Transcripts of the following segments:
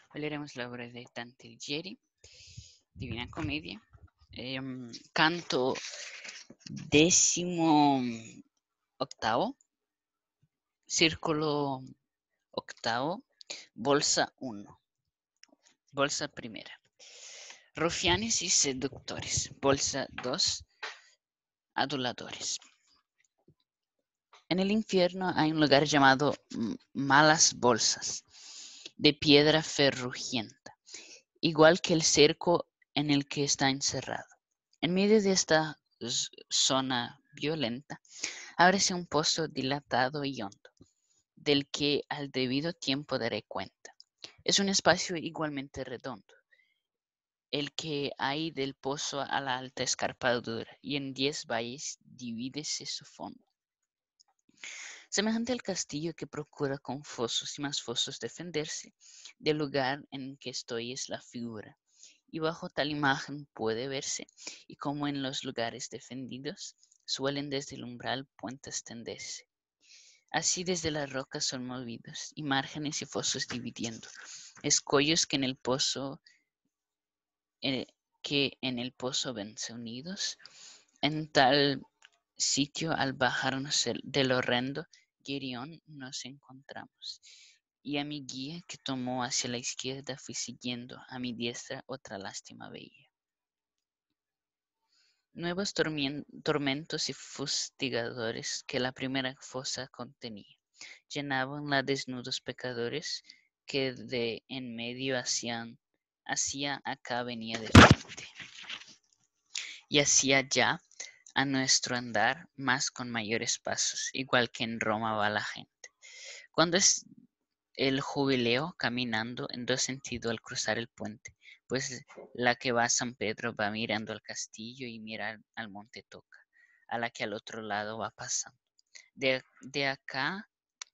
Hoy leeremos la obra de Dante Alighieri, Divina Comedia, canto 18, círculo octavo, bolsa 1, bolsa primera. Rufianes y seductores, bolsa 2, aduladores. En el infierno hay un lugar llamado Malas Bolsas, de piedra ferrugienta, igual que el cerco en el que está encerrado. En medio de esta zona violenta, ábrese un pozo dilatado y hondo, del que al debido tiempo daré cuenta. Es un espacio igualmente redondo, el que hay del pozo a la alta escarpadura, y en 10 valles divídese su fondo. Semejante al castillo que procura con fosos y más fosos defenderse, del lugar en que estoy es la figura, y bajo tal imagen puede verse, y como en los lugares defendidos, suelen desde el umbral puentes tenderse. Así desde las rocas son movidos, y márgenes y fosos dividiendo, escollos que en el pozo vense unidos. En tal sitio al bajarnos del horrendo Gerión nos encontramos, y a mi guía que tomó hacia la izquierda fui siguiendo, a mi diestra otra lástima veía. Nuevos tormentos y fustigadores que la primera fosa contenía, llenaban la desnudos pecadores que de en medio hacia acá venía de frente, y hacia allá a nuestro andar, más con mayores pasos, igual que en Roma va la gente. Cuando es el jubileo caminando en dos sentidos al cruzar el puente, pues la que va a San Pedro va mirando al castillo y mira al monte Toca, a la que al otro lado va pasando. De acá,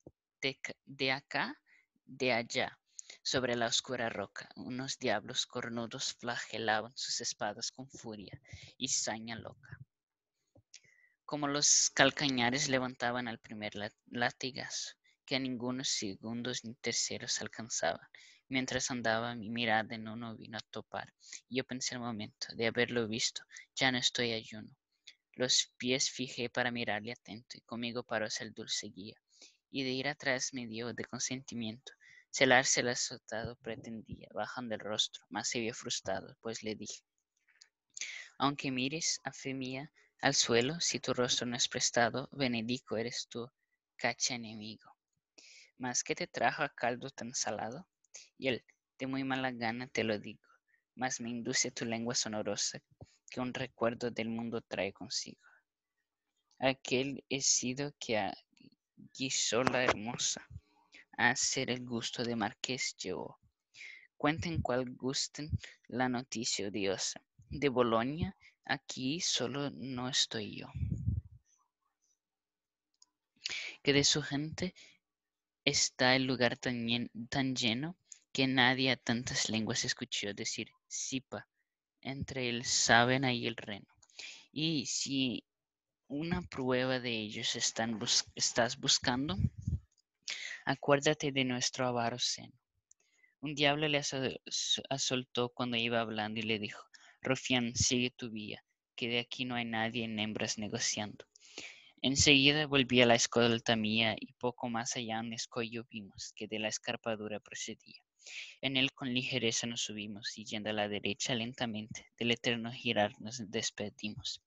de allá, sobre la oscura roca, unos diablos cornudos flagelaban sus espadas con furia y saña loca. Como los calcañares levantaban al primer latigazo, que a ningunos segundos ni terceros alcanzaban. Mientras andaba, mi mirada en uno vino a topar, y yo pensé al momento de haberlo visto, ya no estoy ayuno. Los pies fijé para mirarle atento, y conmigo paróse el dulce guía, y de ir atrás me dio de consentimiento. Celarse el azotado pretendía, bajando el rostro, mas se vio frustrado, pues le dije: aunque mires, a fe mía, al suelo, si tu rostro no es prestado, benedico eres tú, cacha enemigo. Mas ¿qué te trajo a caldo tan salado? Y él, de muy mala gana te lo digo, mas me induce tu lengua sonorosa, que un recuerdo del mundo trae consigo. Aquel he sido que guisó la hermosa, a ser el gusto de marqués llevó. Cuenten cual gusten la noticia odiosa. De Bolonia, aquí solo no estoy yo, que de su gente está el lugar tan lleno que nadie a tantas lenguas escuchó decir Sipa, entre el Sávena y el Reno. Y si una prueba de ellos estás buscando, acuérdate de nuestro avaro seno. Un diablo le asoltó cuando iba hablando y le dijo: rufián, sigue tu vía, que de aquí no hay nadie en hembras negociando. Enseguida volví a la escolta mía, y poco más allá un escollo vimos que de la escarpadura procedía. En él con ligereza nos subimos, y yendo a la derecha lentamente del eterno girar nos despedimos.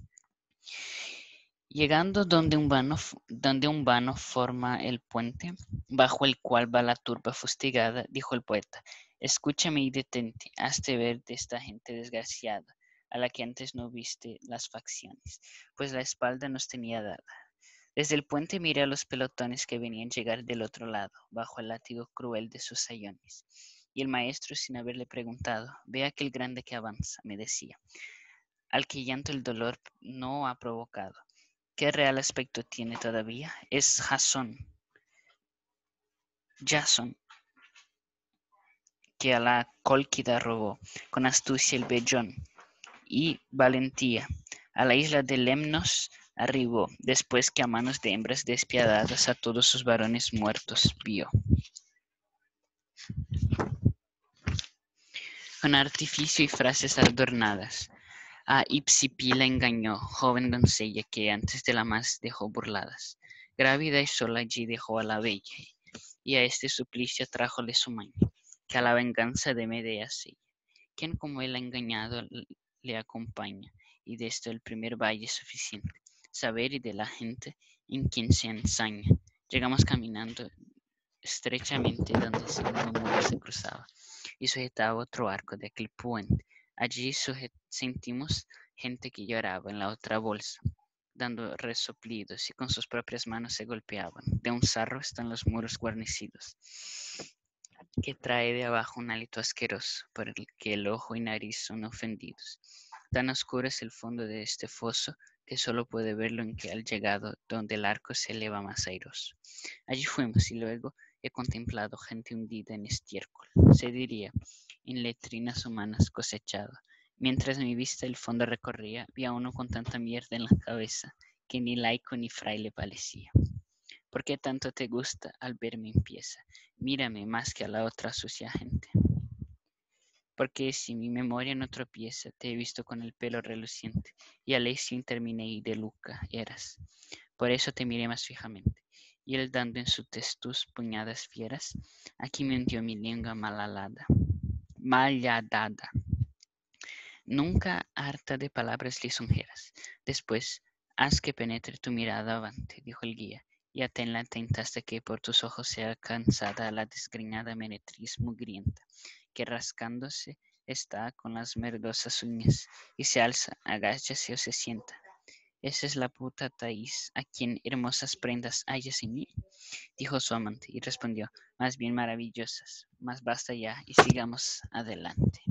Llegando donde un vano forma el puente, bajo el cual va la turba fustigada, dijo el poeta: escúchame y detente, hazte ver de esta gente desgraciada, a la que antes no viste las facciones, pues la espalda nos tenía dada. Desde el puente miré a los pelotones que venían llegar del otro lado, bajo el látigo cruel de sus sayones. Y el maestro, sin haberle preguntado: ve aquel grande que avanza, me decía, al que llanto el dolor no ha provocado. ¿Qué real aspecto tiene todavía? Es Jasón, que a la Cólquida robó, con astucia el vellón y valentía, a la isla de Lemnos arribó, después que a manos de hembras despiadadas a todos sus varones muertos vio. con artificio y frases adornadas. A Ipsipi la engañó, joven doncella que antes de la más dejó burladas. Grávida y sola allí dejó a la bella, y a este suplicio trájole su maña, que a la venganza de Medea sella. Quien como él ha engañado le acompaña, y de esto el primer valle es suficiente, saber y de la gente en quien se ensaña. Llegamos caminando estrechamente donde el segundo muro se cruzaba y sujetaba otro arco de aquel puente. Allí sentimos gente que lloraba en la otra bolsa, dando resoplidos y con sus propias manos se golpeaban. De un sarro están los muros guarnecidos, que trae de abajo un hálito asqueroso, por el que el ojo y nariz son ofendidos. Tan oscuro es el fondo de este foso que solo puede verlo en que al llegado donde el arco se eleva más airoso. Allí fuimos y luego he contemplado gente hundida en estiércol, se diría, en letrinas humanas cosechado. Mientras mi vista el fondo recorría, vi a uno con tanta mierda en la cabeza que ni laico ni fraile parecía. ¿Por qué tanto te gusta al verme en pieza? Mírame más que a la otra sucia gente. Porque si mi memoria no tropieza, te he visto con el pelo reluciente, y a ley sin terminé y de Luca eras. Por eso te miré más fijamente. Y él dando en su testuz puñadas fieras, aquí me hundió mi lengua malhadada, nunca harta de palabras lisonjeras. Después, haz que penetre tu mirada avante, dijo el guía, y atenla atenta hasta que por tus ojos sea cansada la desgreñada meretriz mugrienta, que rascándose está con las merdosas uñas, y se alza, agáchase o se sienta. Esa es la puta Thais, a quien hermosas prendas hayas en mí, dijo su amante, y respondió, más bien maravillosas, mas basta ya, y sigamos adelante.